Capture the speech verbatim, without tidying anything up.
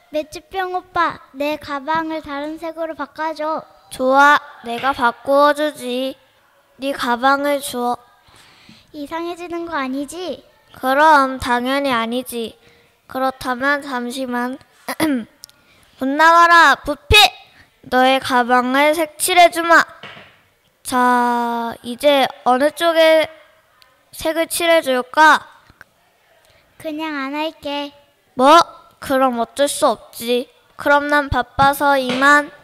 맥주병 오빠, 내 가방을 다른 색으로 바꿔줘. 좋아, 내가 바꾸어주지. 네 가방을 줘. 이상해지는 거 아니지? 그럼 당연히 아니지. 그렇다면 잠시만. 못 나가라, 부피! 너의 가방을 색칠해주마. 자, 이제 어느 쪽에 색을 칠해줄까? 그냥 안 할게. 뭐? 그럼 어쩔 수 없지. 그럼 난 바빠서 이만.